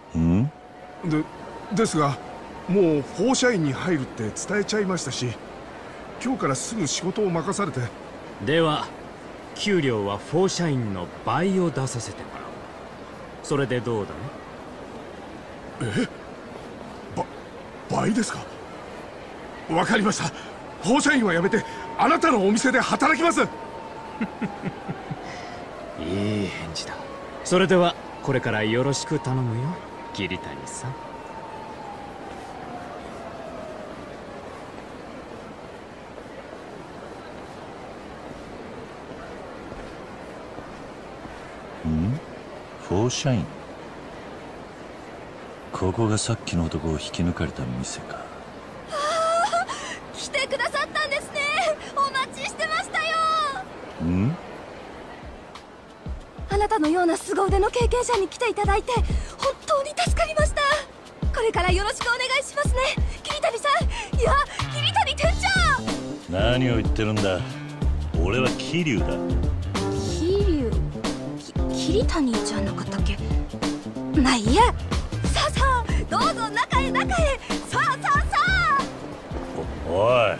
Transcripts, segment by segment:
んですが、もうフォーシャインに入るって伝えちゃいましたし、今日からすぐ仕事を任されて。 では給料はフォーシャインの倍を出させてもらおう。それでどうだね。 倍ですか。わかりました。フォーシャインはやめてあなたのお店で働きます。 いい返事だ。それではこれからよろしく頼むよ、桐谷さん。 フォーシャイン。ここがさっきの男を引き抜かれた店か。 来てくださったんですね。お待ちしてましたよ。あなたのような凄腕の経験者に来ていただいて本当に助かりました。これからよろしくお願いしますね、桐谷さん。いや、桐谷店長。 何を言ってるんだ。俺は桐生だ。 桐谷じゃなかったっけ。まあいいや。さあさあ、どうぞ中へ中へ。さあさあさあ。 おい、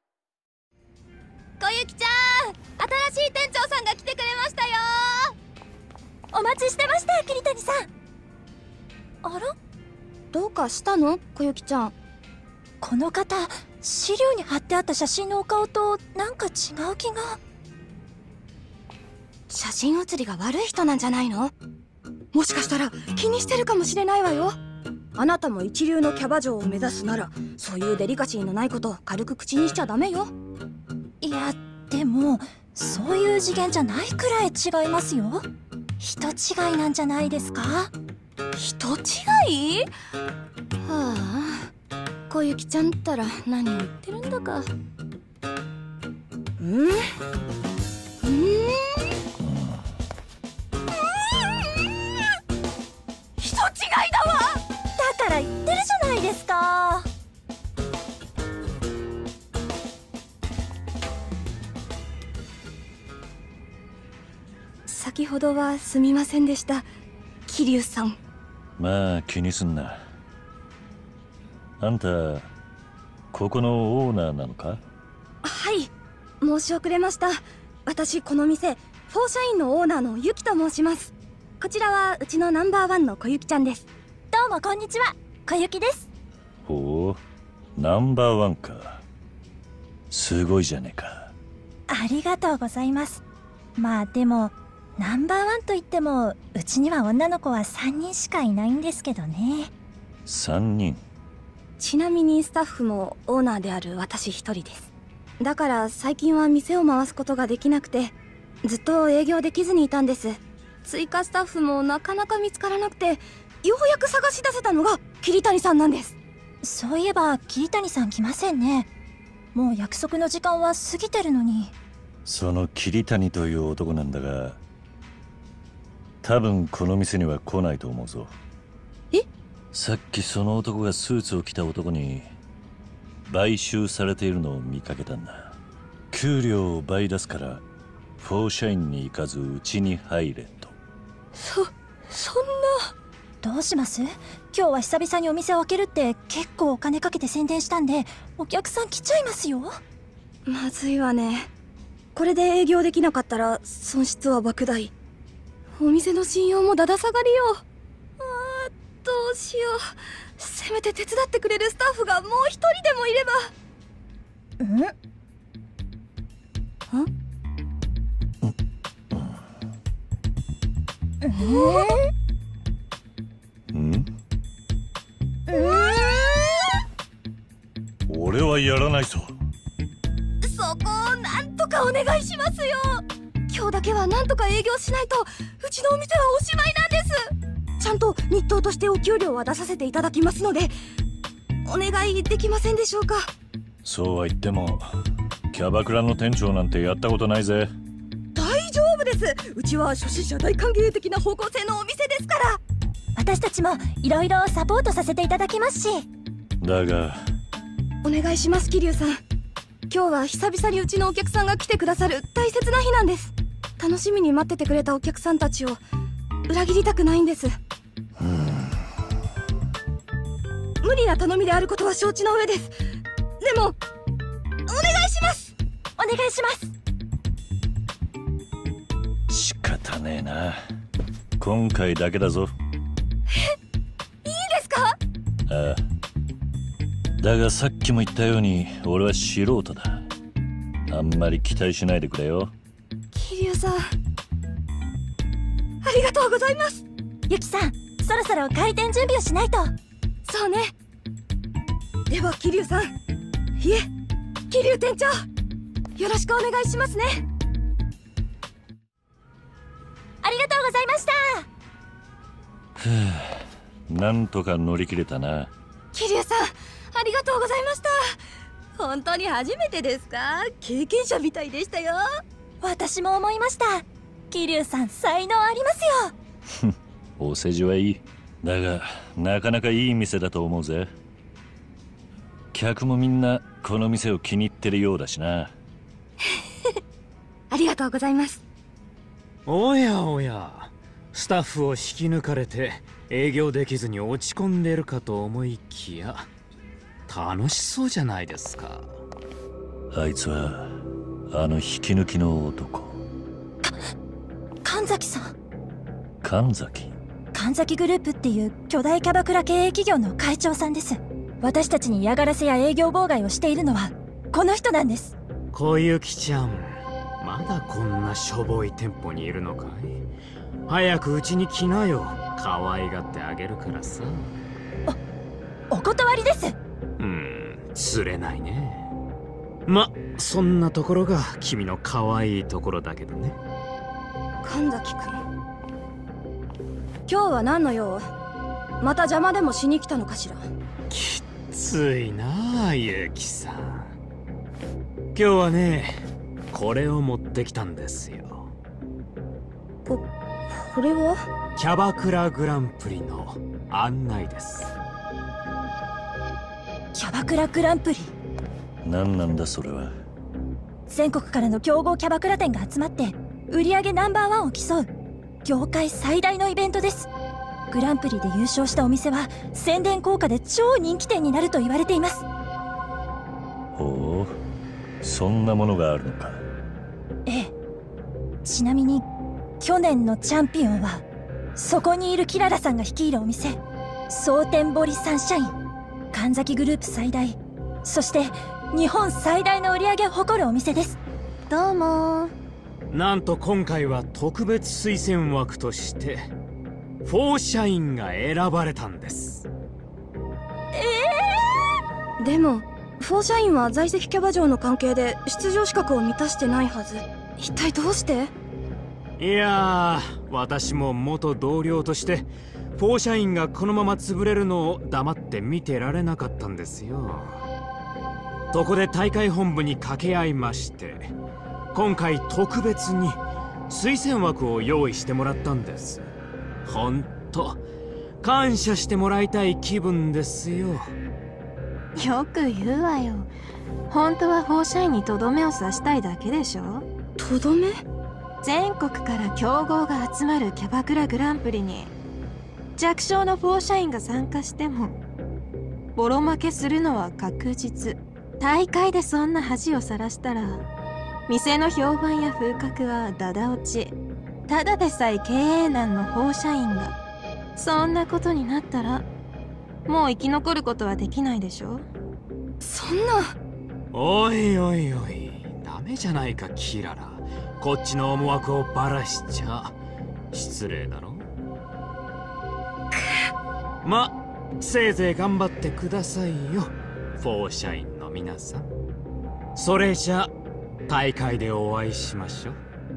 小雪ちゃん、新しい店長さんが来てくれましたよ。お待ちしてました、桐谷さん。あら、どうかしたの、小雪ちゃん。この方、資料に貼ってあった写真のお顔となんか違う気が。写真写りが悪い人なんじゃないの？もしかしたら気にしてるかもしれないわよ。あなたも一流のキャバ嬢を目指すなら、そういうデリカシーのないことを軽く口にしちゃダメよ。いや、でもそういう次元じゃないくらい違いますよ。人違いなんじゃないですか？人違い？はあ、小雪ちゃんったら何を言ってるんだか。人違いだわ。だから言ってるじゃないですか。先ほどはすみませんでした、桐生さん。 まあ気にすんな。あんたここのオーナーなのか？ はい、申し遅れました。私この店フォーシャインのオーナーのユキと申します。こちらはうちのナンバーワンの小雪ちゃんです。どうもこんにちは、小雪です。 ほう、ナンバーワンか。すごいじゃねえか。 ありがとうございます。まあでもナンバーワンといってもうちには女の子は3人しかいないんですけどね。 3人？ ちなみにスタッフもオーナーである私一人です。だから最近は店を回すことができなくて、ずっと営業できずにいたんです。追加スタッフもなかなか見つからなくて、ようやく探し出せたのが桐谷さんなんです。 そういえば桐谷さん来ませんね。もう約束の時間は過ぎてるのに。 その桐谷という男なんだが、多分この店には来ないと思うぞ。 え？ さっきその男がスーツを着た男に買収されているのを見かけたんだ。給料を倍出すからフォーシャインに行かずうちに入れと。 そんな。 どうします？今日は久々にお店を開けるって結構お金かけて宣伝したんで、お客さん来ちゃいますよ。 まずいわね。これで営業できなかったら損失は莫大。お店の信用もだだ下がりよ。どうしよう。せめて手伝ってくれるスタッフがもう一人でもいれば。 俺はやらないぞ。 そこをなんとかお願いしますよ。今日だけはなんとか営業しないとうちのお店はおしまいなんです。ちゃんと日当としてお給料は出させていただきますので、お願いできませんでしょうか。 そうは言ってもキャバクラの店長なんてやったことないぜ。 大丈夫です。うちは初心者大歓迎的な方向性のお店ですから。 私たちもいろいろサポートさせていただきますし。 だがお願いします、桐生さん。今日は久々にうちのお客さんが来てくださる大切な日なんです。楽しみに待っててくれたお客さんたちを裏切りたくないんです。 無理な頼みであることは承知の上です。でもお願いします。 お願いします。 仕方ねえな。今回だけだぞ。 いいですか？ ああ。だがさっきも言ったように俺は素人だ。あんまり期待しないでくれよ。 桐生さん、ありがとうございます。 ユキさん、そろそろ開店準備をしないと。 そうね。では桐生さん、いえ桐生店長、よろしくお願いしますね。 ありがとうございました。 ふぅ、なんとか乗り切れたな。 桐生さん、ありがとうございました。本当に初めてですか？経験者みたいでしたよ。 私も思いました。桐生さん、才能ありますよ。 お世辞はいい。だがなかなかいい店だと思うぜ。客もみんなこの店を気に入ってるようだしな。 ありがとうございます。 おやおや、スタッフを引き抜かれて営業できずに落ち込んでるかと思いきや、楽しそうじゃないですか。 あいつはあの引き抜きの男。 神崎さん。 神崎？ 神崎グループっていう巨大キャバクラ経営企業の会長さんです。私たちに嫌がらせや営業妨害をしているのはこの人なんです。 小雪ちゃん、まだこんなしょぼい店舗にいるのかい？早くうちに来なよ。可愛がってあげるからさ。 お断りです。 釣れないね。ま、そんなところが君の可愛いところだけどね。 神崎君、今日は何の用？また邪魔でもしに来たのかしら？ きついなあ、ゆきさん。今日はね、これを持ってきたんですよ。 これは？ キャバクラグランプリの案内です。 キャバクラグランプリ？ 何なんだそれは。 全国からの競合キャバクラ店が集まって売り上げナンバーワンを競う業界最大のイベントです。グランプリで優勝したお店は宣伝効果で超人気店になると言われています。 ほう、そんなものがあるのか。 ええ。ちなみに去年のチャンピオンはそこにいるキララさんが率いるお店、蒼天堀サンシャイン。神崎グループ最大、そして日本最大の売り上げを誇るお店です。 どうも。 なんと今回は特別推薦枠としてフォーシャインが選ばれたんです。 でもフォーシャインは在籍キャバ嬢の関係で出場資格を満たしてないはず。一体どうして？ いやー、私も元同僚としてフォーシャインがこのまま潰れるのを黙って見てられなかったんですよ。そこで大会本部に掛け合いまして、今回特別に推薦枠を用意してもらったんです。ほんと感謝してもらいたい気分ですよ。 よく言うわよ。本当はフォーシャインにとどめを刺したいだけでしょ。 とどめ？ 全国から強豪が集まるキャバクラグランプリに弱小のフォーシャインが参加してもボロ負けするのは確実。大会でそんな恥をさらしたら店の評判や風格はダダ落ち。ただでさえ経営難のフォーシャインがそんなことになったらもう生き残ることはできないでしょ。 そんな。 おいおいおい、ダメじゃないかキララ。こっちの思惑をバラしちゃ失礼だろ。ま、せいぜい頑張ってくださいよ、フォーシャインの皆さん。それじゃ大会でお会いしましょう。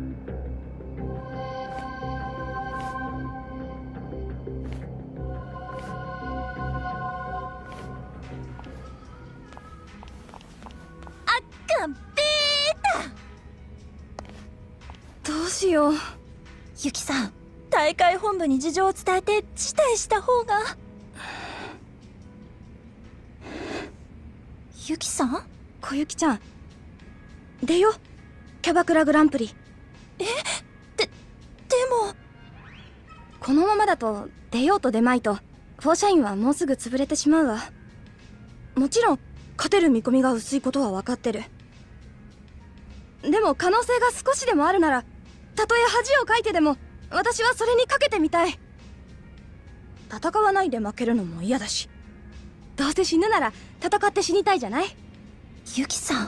どうしよう。 ユキさん、大会本部に事情を伝えて辞退した方が。ユキさん？ 小雪ちゃん、出よ。キャバクラグランプリ。 でもこのままだと出ようと出まいとフォーシャインはもうすぐ潰れてしまうわ。 もちろん勝てる見込みが薄いことは分かってる。でも可能性が少しでもあるなら、たとえ恥をかいてでも私はそれにかけてみたい。戦わないで負けるのも嫌だし、どうせ死ぬなら戦って死にたいじゃない。 ユキさん。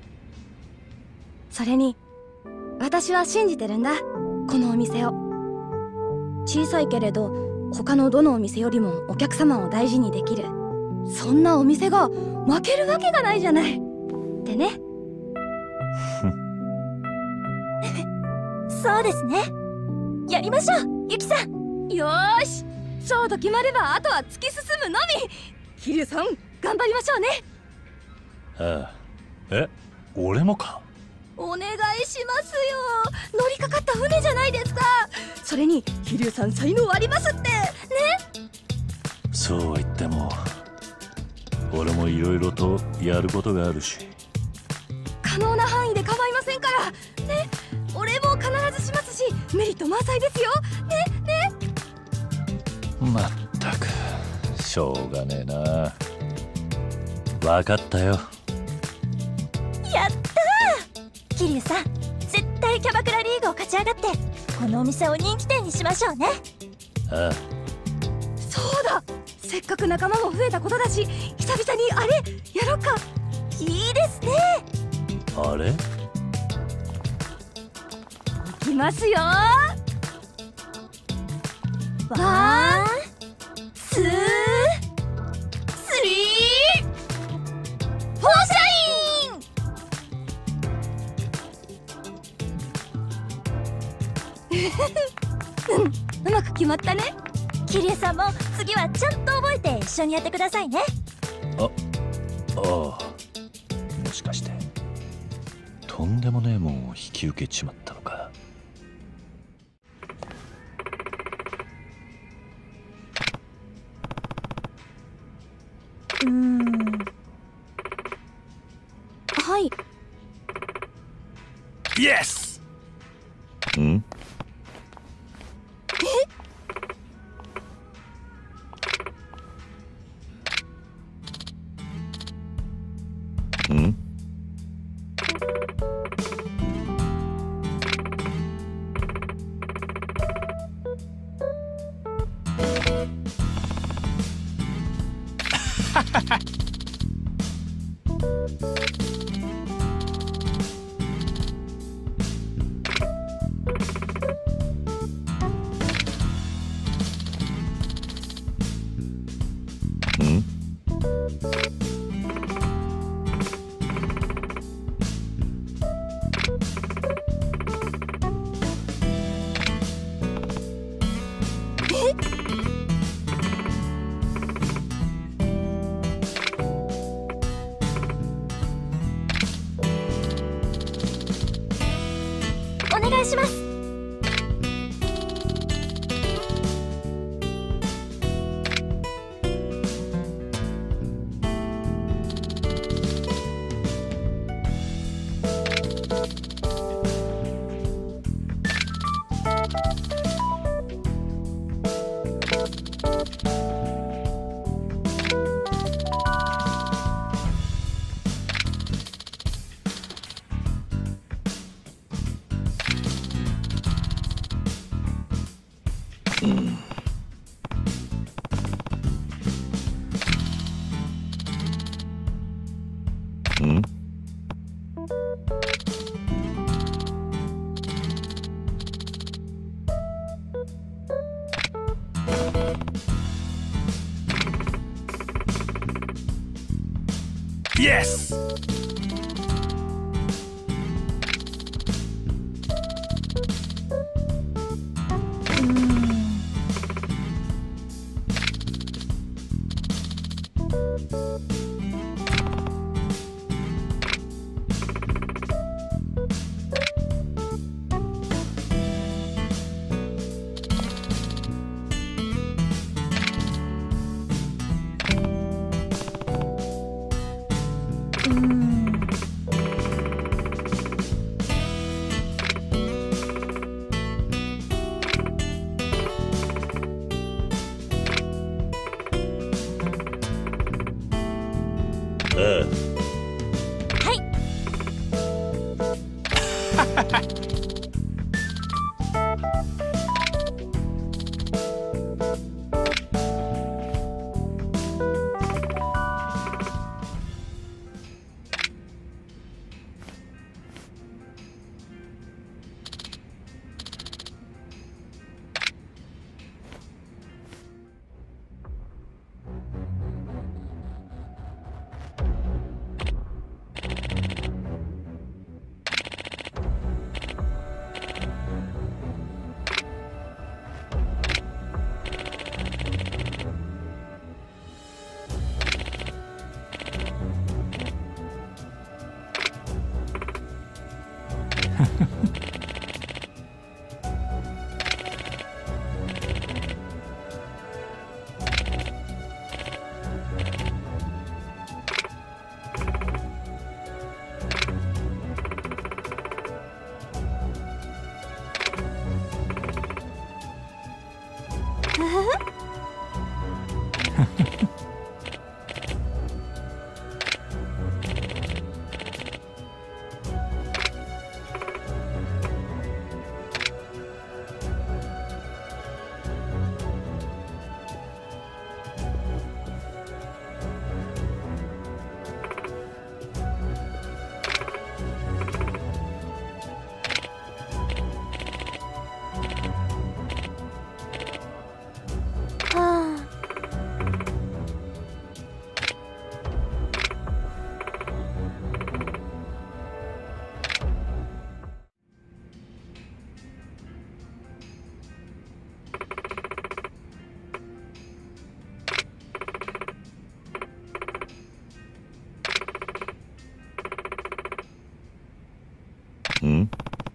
それに私は信じてるんだ、このお店を。小さいけれど他のどのお店よりもお客様を大事にできる、そんなお店が負けるわけがないじゃないってね。 そうですね。やりましょう、ユキさん。 よーし、勝負決まればあとは突き進むのみ。桐生さん、頑張りましょうね。 ああ、俺もか。 お願いしますよ。乗りかかった船じゃないですか。それに桐生さん才能ありますってね。 そうは言っても俺もいろいろとやることがあるし。 可能な範囲で構いませんからね。俺も必ずしますし、メリット満載ですよね。 まったくしょうがねえな。分かったよ。 やったー。桐生さん、絶対キャバクラリーグを勝ち上がってこのお店を人気店にしましょうね。 ああ、 そうだ、せっかく仲間も増えたことだし、久々にあれやろっか。 いいですね。 あれいきますよ。 ワン、ツー、スリー、フォーシャイン。 うまく決まったね。 桐生さんも次はちゃんと覚えて一緒にやってくださいね。 ああ、もしかしてとんでもねえもんを引き受けちまったのか。 はい。 イエス。 ん？ん？ お願いします。 ん？ イエス。 はい。 ん？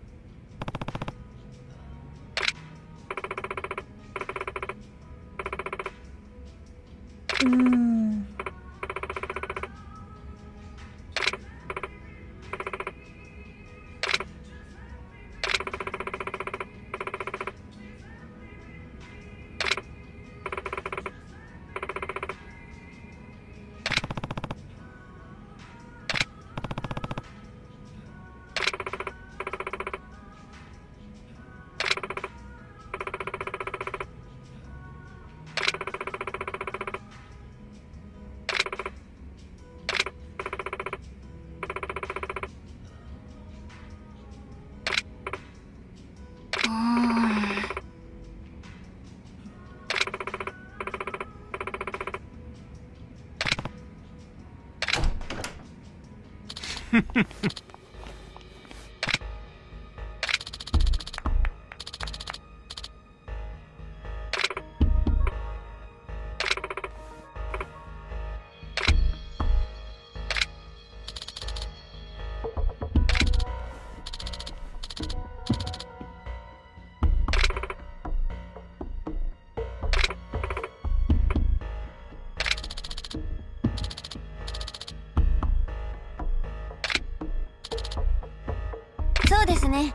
そうですね。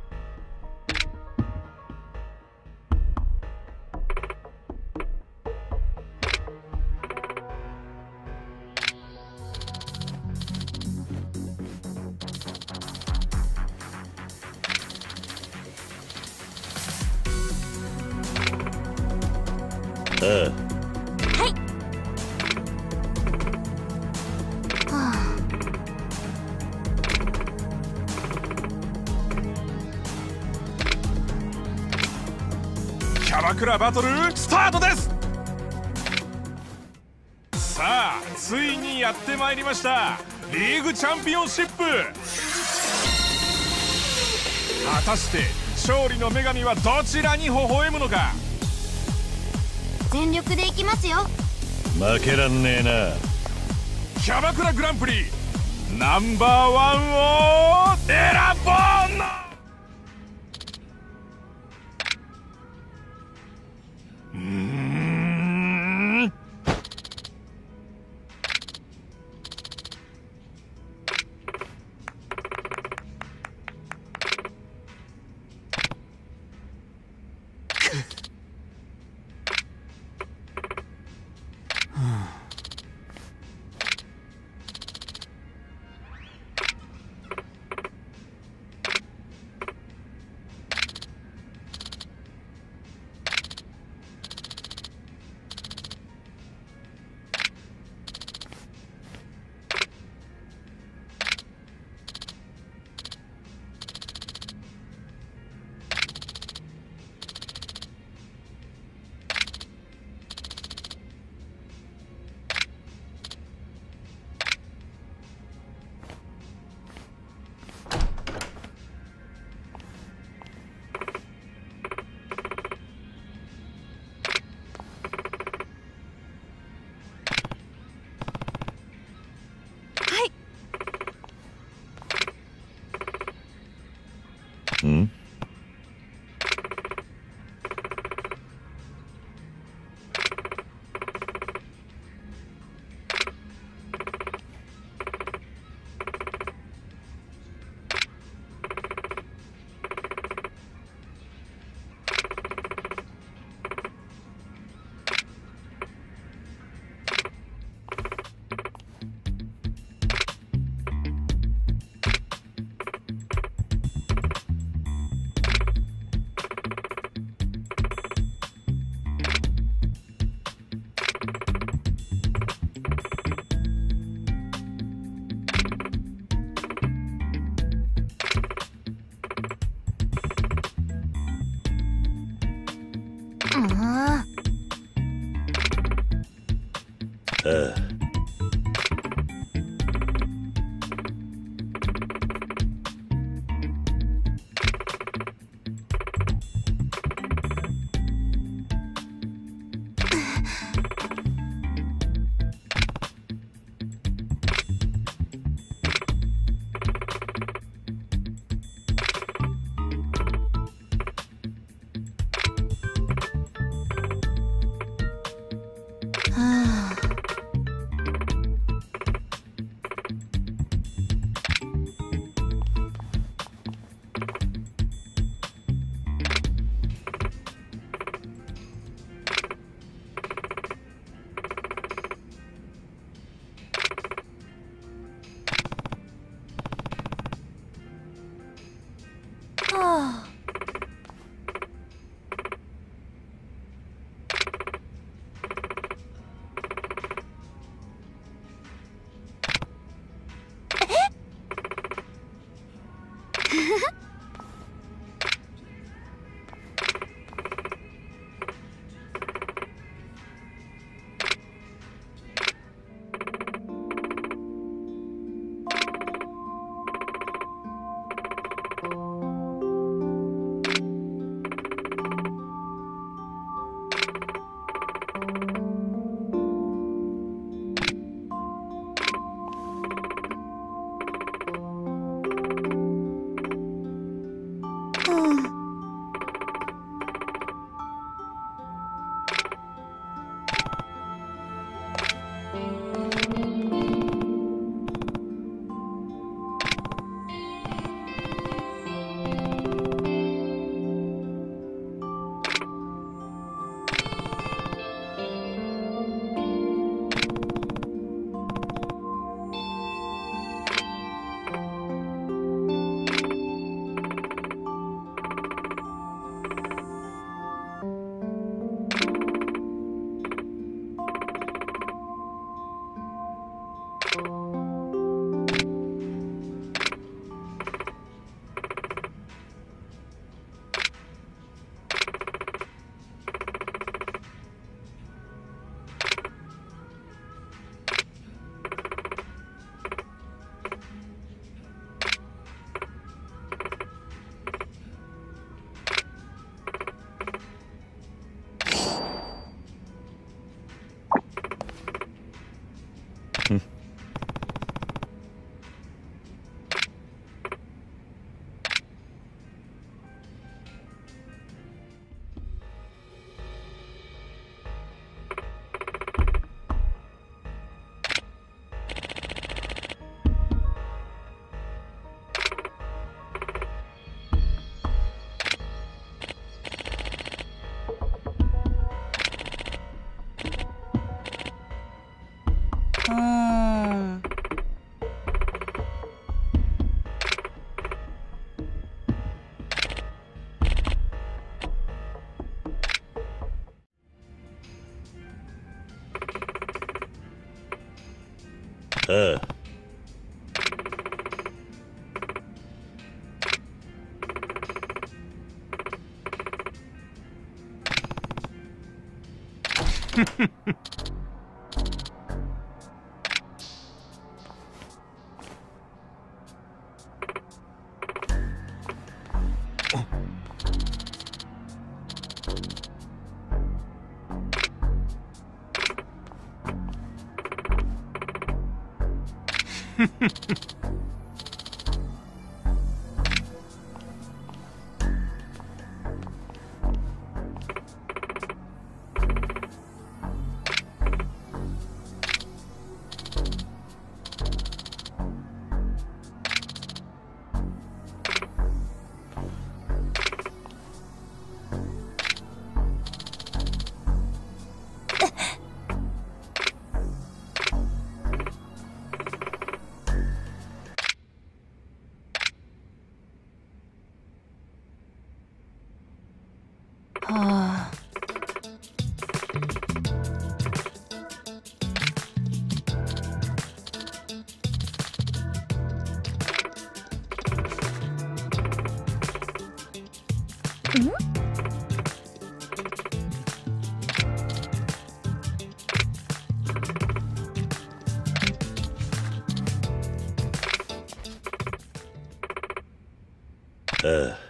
ああ。 キャバクラバトルスタートです。さあついにやってまいりましたリーグチャンピオンシップ。果たして勝利の女神はどちらに微笑むのか。 全力でいきますよ。 負けらんねえな。 キャバクラグランプリナンバーワンを選ぼうの。 ああ。ああ。 はあ。 ああ。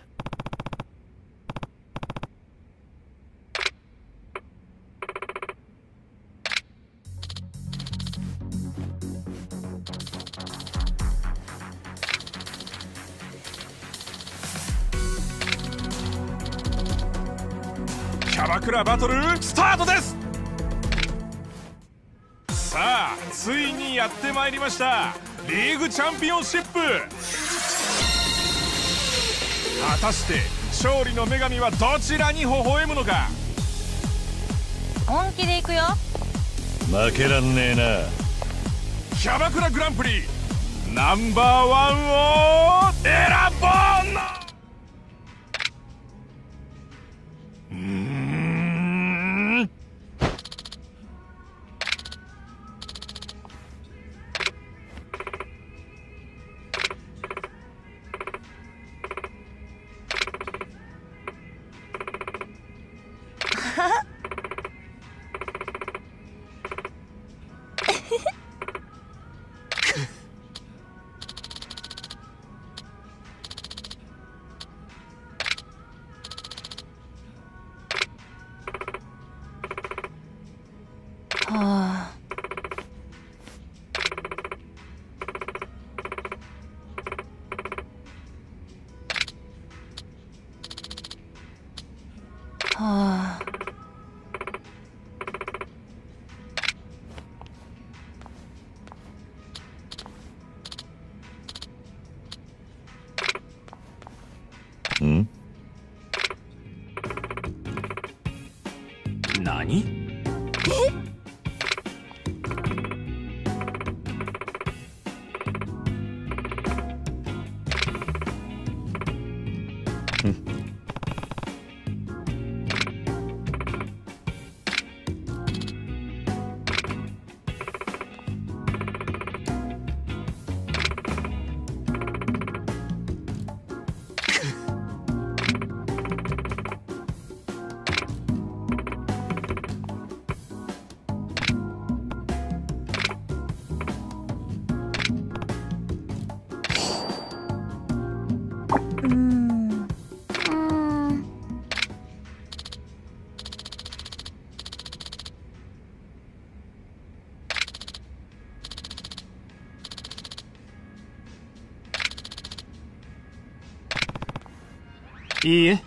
キャバクラバトルスタートです。さあついにやってまいりました、リーグチャンピオンシップ。果たして勝利の女神はどちらに微笑むのか。 本気でいくよ。 負けらんねえな。 キャバクラグランプリナンバーワンを選ぼうの。 はあ。はあ。 ん？ 何？いいえ。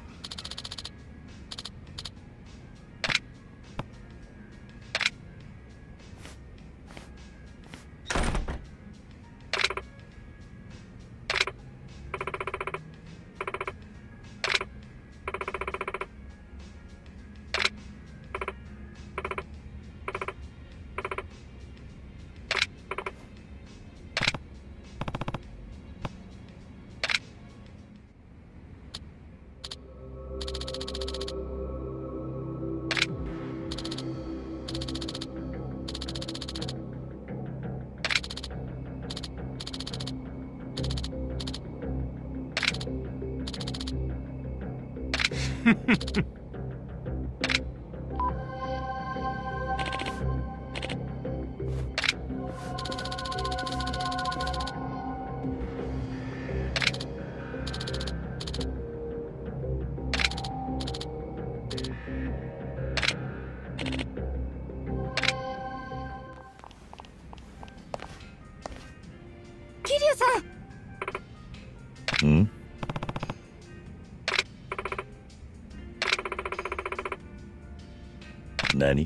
桐生さん。 ん？何？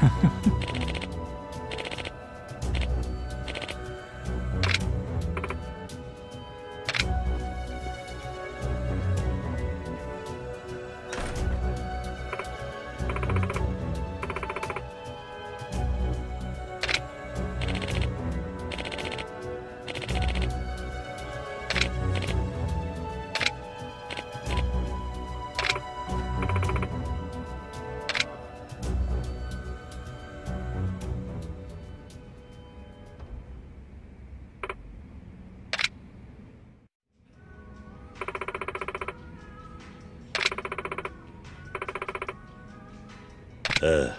ああ。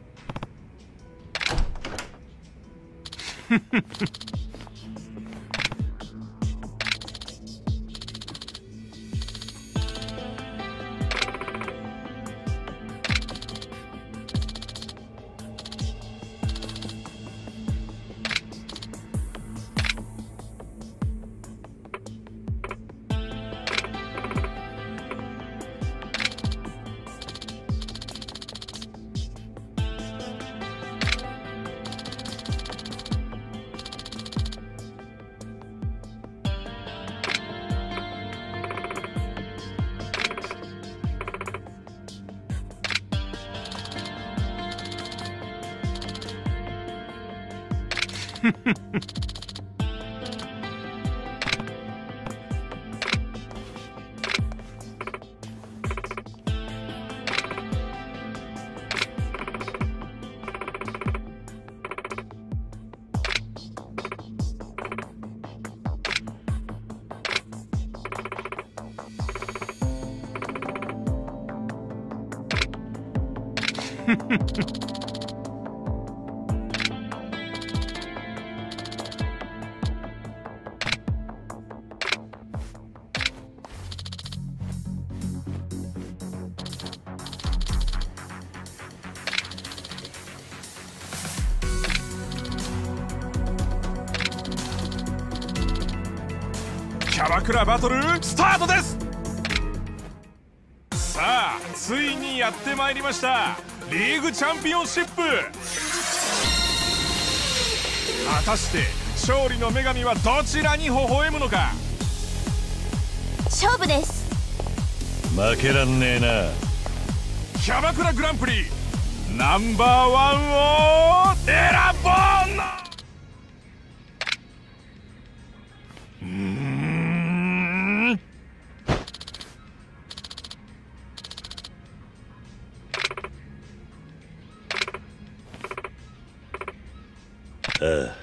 キャバクラバトルスタートです。さあついにやってまいりました、リーグチャンピオンシップ。果たして勝利の女神はどちらに微笑むのか。 勝負です。 負けらんねえな。 キャバクラグランプリナンバーワンを選ぼうの。 ああ。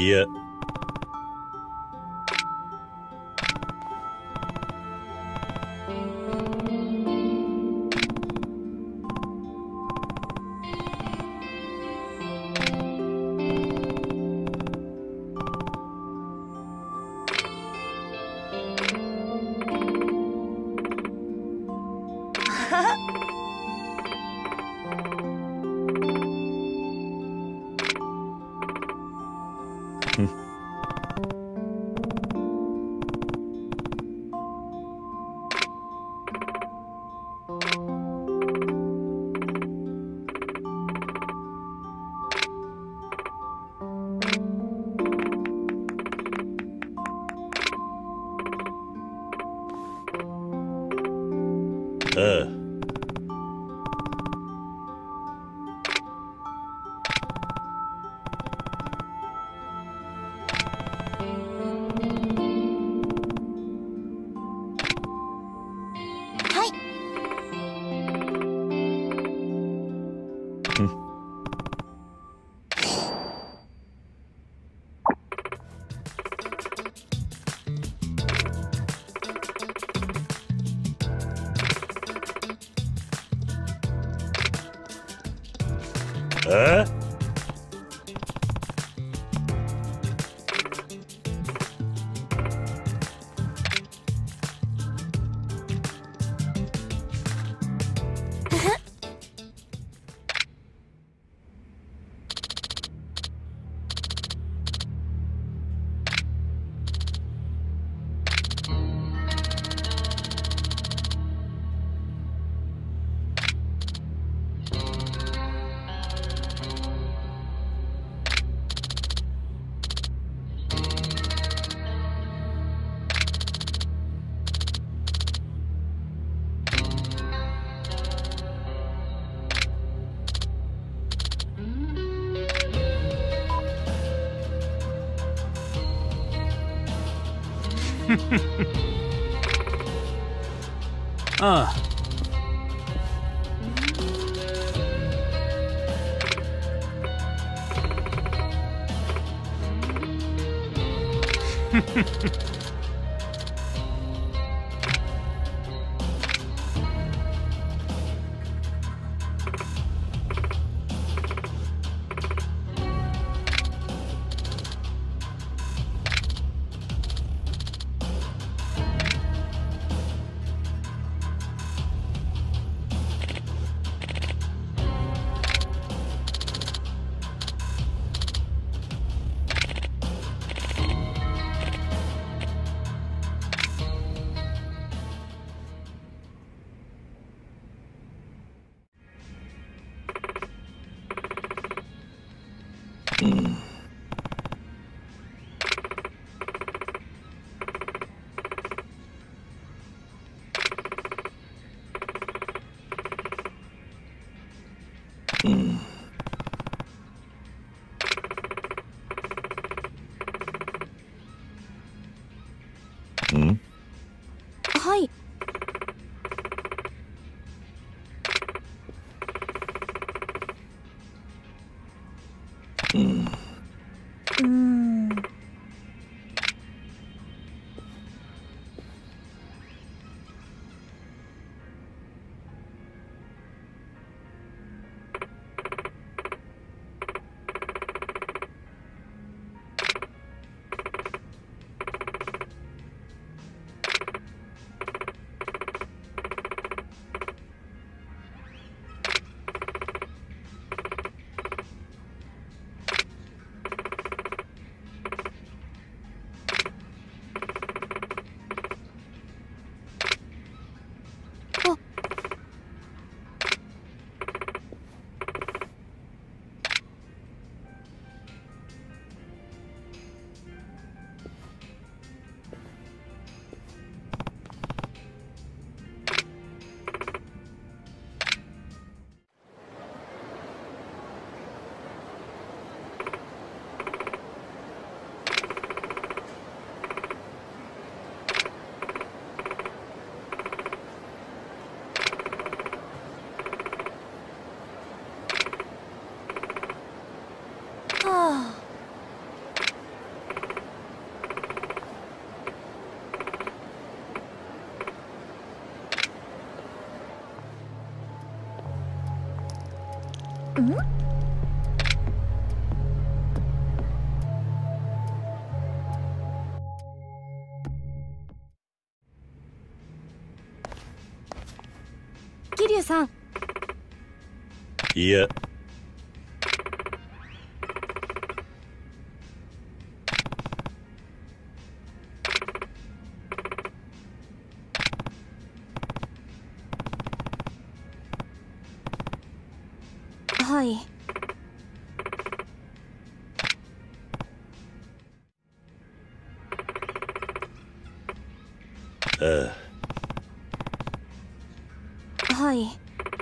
いや、ああ。 はい。 ああ。 ああ。 はい。 桐生さん。 いや、 はい。 ああ、 はい。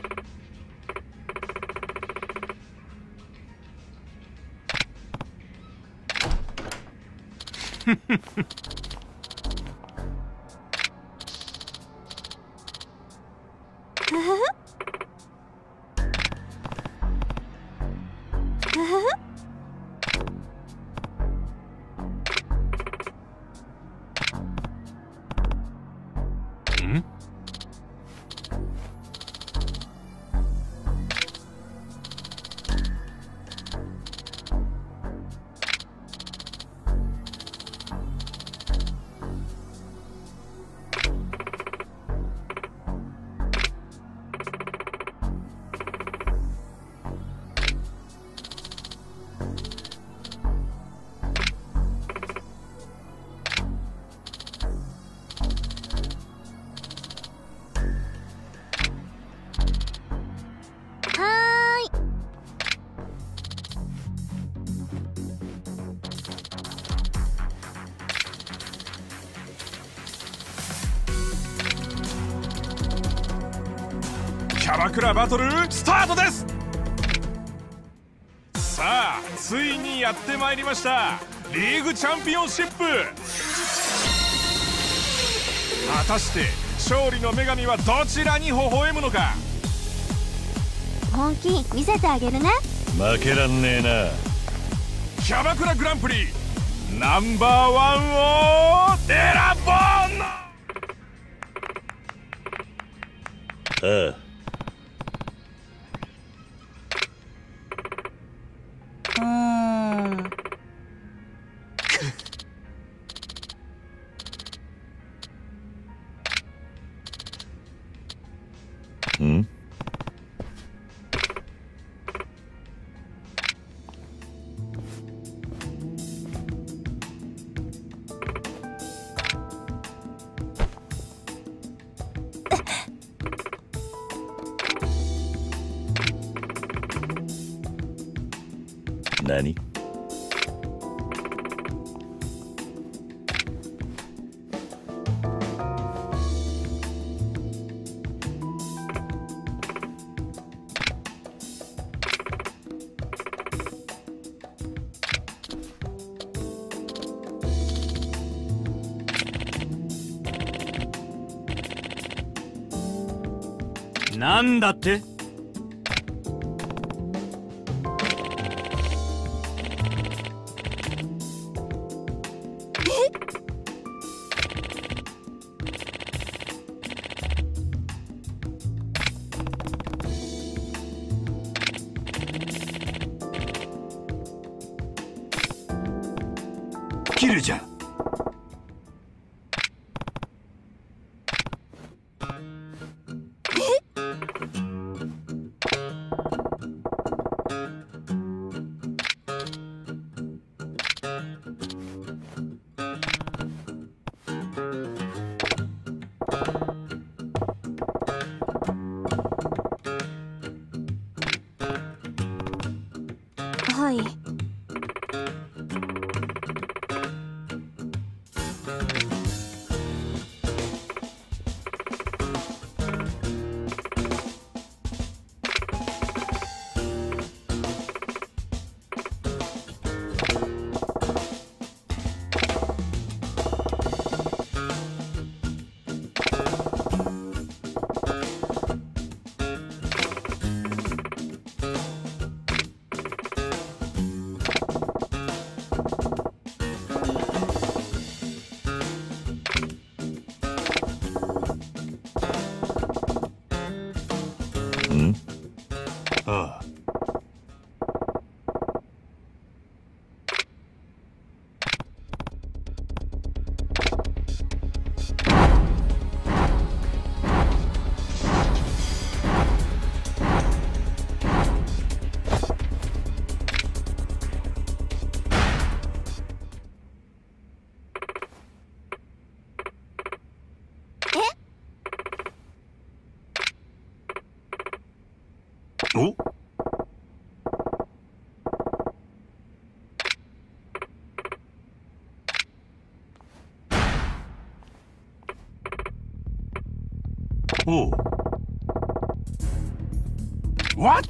キャバクラバトルスタートです。さあ、ついにやってまいりましたリーグチャンピオンシップ。果たして勝利の女神はどちらに微笑むのか。 本気見せてあげるね。 負けらんねえな。 キャバクラグランプリナンバーワンを選ぼう。 ああ、ん？何？ なんだって？ キルじゃ。 はい。 おおう What?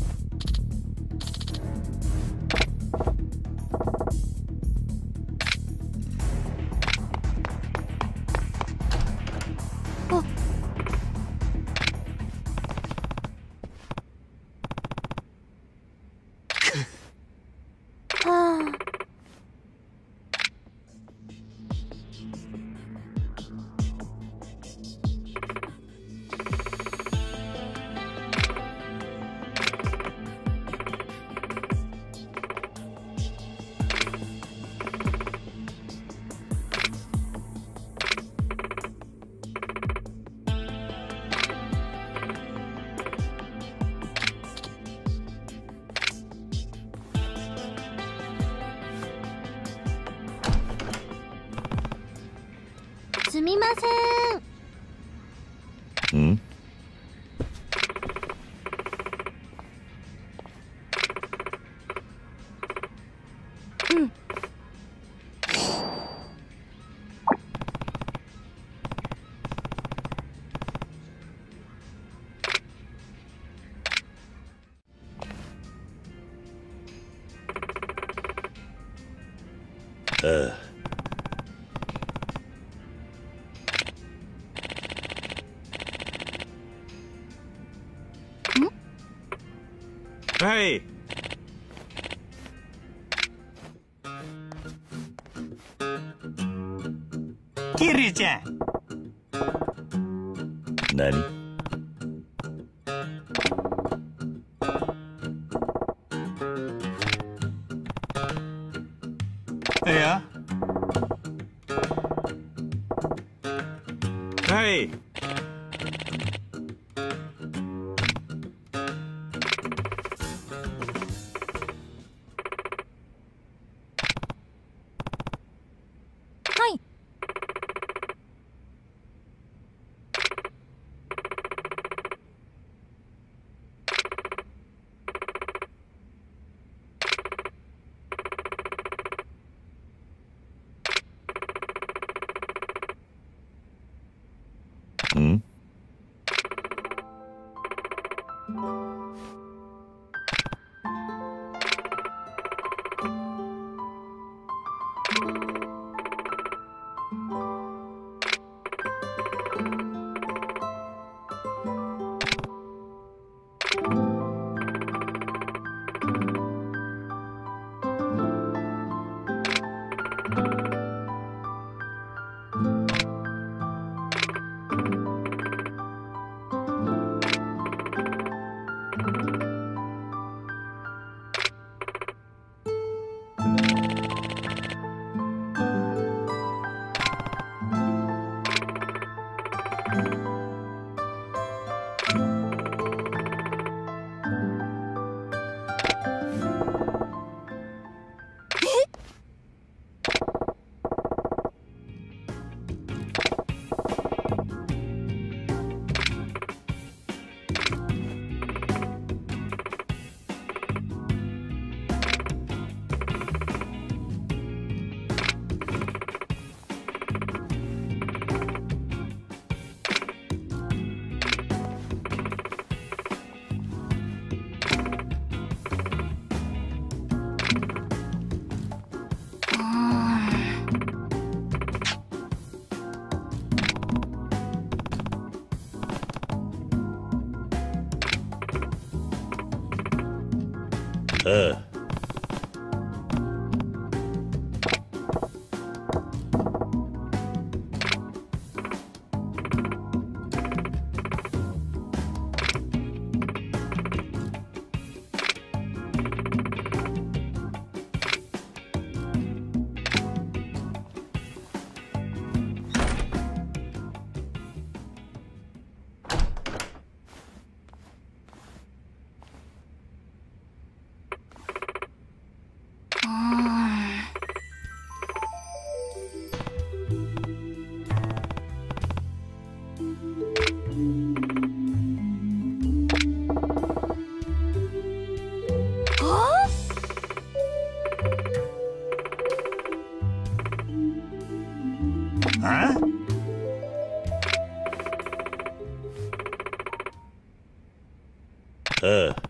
すみません。 ん？ うん。 ああ。 はい。キリちゃん。 何？ いや。はい。 はい。 ん？ああ。 ああ。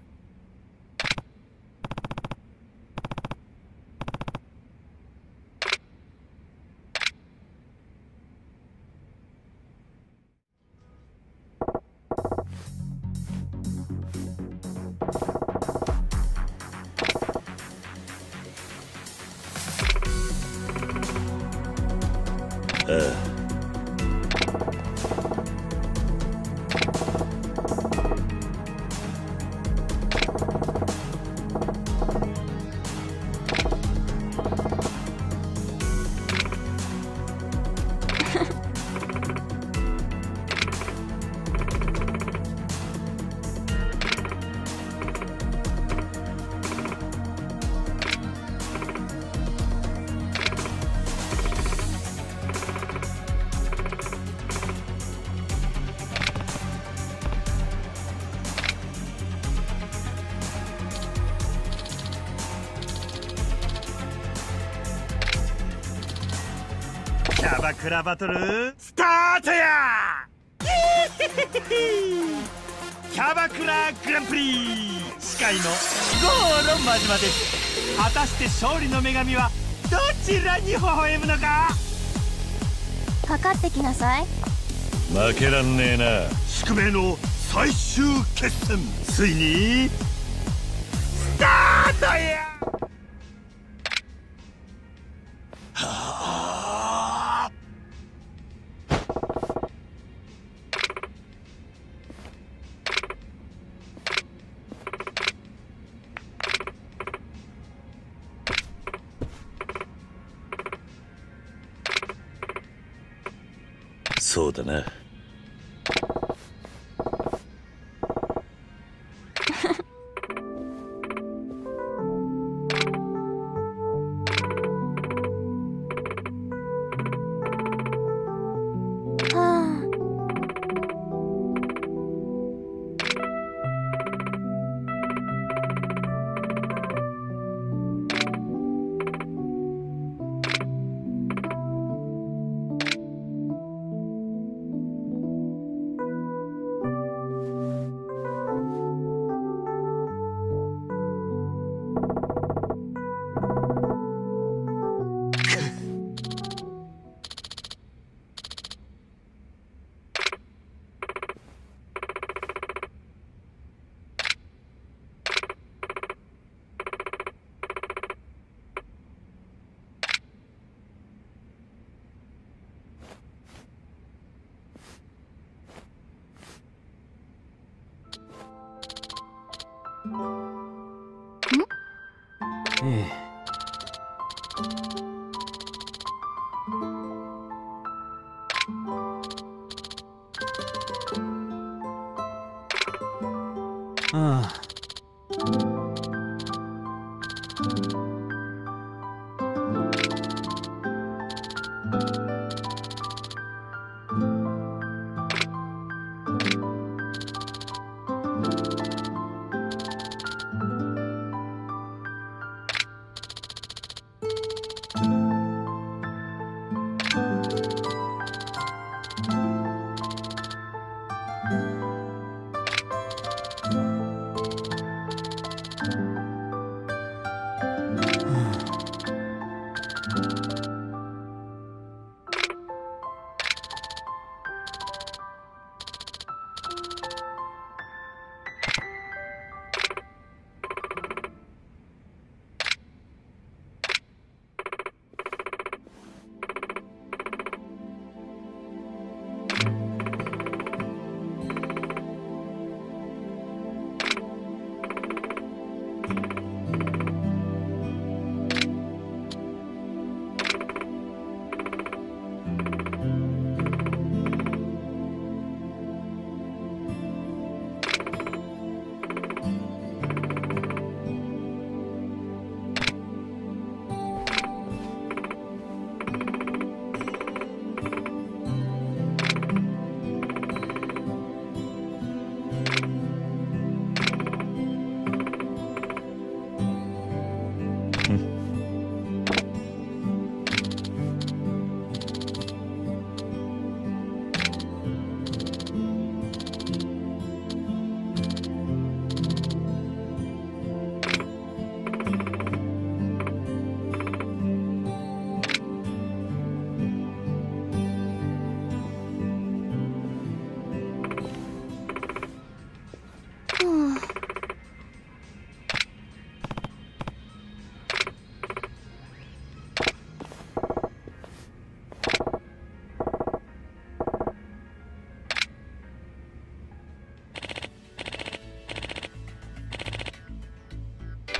キャバクラバトルスタートやキャバクラグランプリ司会の郷路真島です。果たして勝利の女神はどちらに微笑むのか。 かかってきなさい。 負けらんねえな。 宿命の最終決戦、ついにスタートや。 そうだな。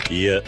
いや、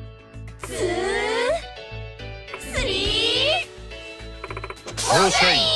フォーシャイン